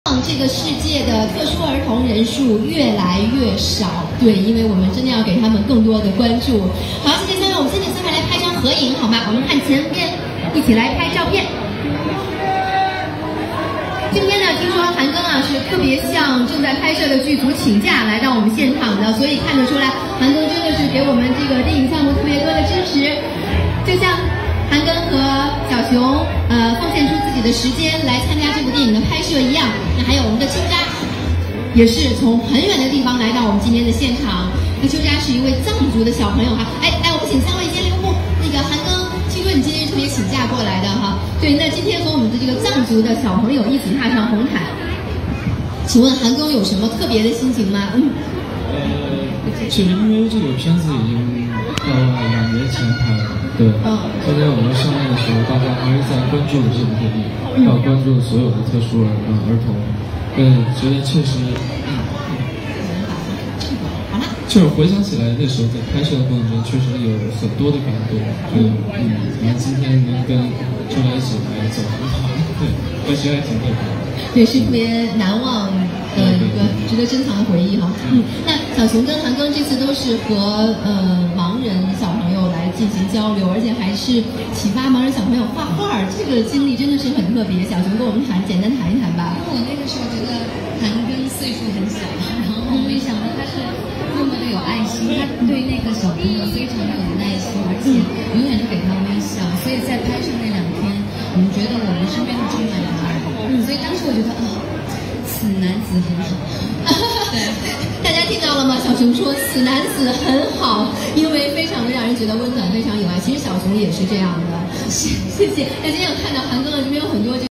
这个世界的特殊儿童人数越来越少，对，因为我们真的要给他们更多的关注。好，谢谢三位，我们先请三位来拍张合影，好吗？我们看前边，一起来拍照片。今天呢，听说韩庚啊是特别向正在拍摄的剧组请假来到我们现场的，所以看得出来，韩庚真的是给我们这个电影项目特别多的支持，就像韩庚和小熊奉献出自己的时间来参加这部电影的拍摄一样。那还有我们的秋渣，也是从很远的地方来到我们今天的现场。那秋渣是一位藏族的小朋友哈，来，我们请三位先留步。那个韩庚，听说你今天是特别请假过来的哈？对，那今天和我们的这个藏族的小朋友一起踏上红毯，请问韩庚有什么特别的心情吗？ 其实因为这个片子已经2年前拍了，对，现在我们上映的时候，大家还是在关注这部电影，要关注所有的特殊儿童，觉得确实，就是回想起来那时候在拍摄的过程中，确实有很多的感动，今天能跟秋来一起来走红毯，对，我觉得还挺特别的。 对，是特别难忘的一个值得珍藏的回忆哈。那小熊跟韩庚这次都是和盲人小朋友来进行交流，而且还是启发盲人小朋友画画，这个经历真的是很特别。小熊跟我们简单谈一谈吧。 因为我那个时候觉得韩庚岁数很小，然后没想到他是那么的有爱心，他对那个小朋友非常的有耐心，而且永远都给他微笑，所以在拍摄那2天，我们觉得我们身边都充满了他。所以当时我觉得此男子很好。对， 大家听到了吗？小熊说此男子很好，因为非常的让人觉得温暖，非常有爱。其实小熊也是这样的。谢谢。那今天我看到韩庚这边有很多